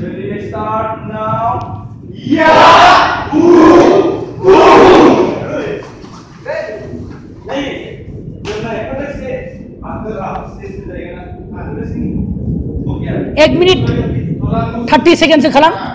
Ready, let's start now. Yeah! नहीं, जब मैं अगर से अगर आप स्टेज पे जाएगा ना, अगर से हो गया 1 मिनट 30 सेकंड से खिलाना।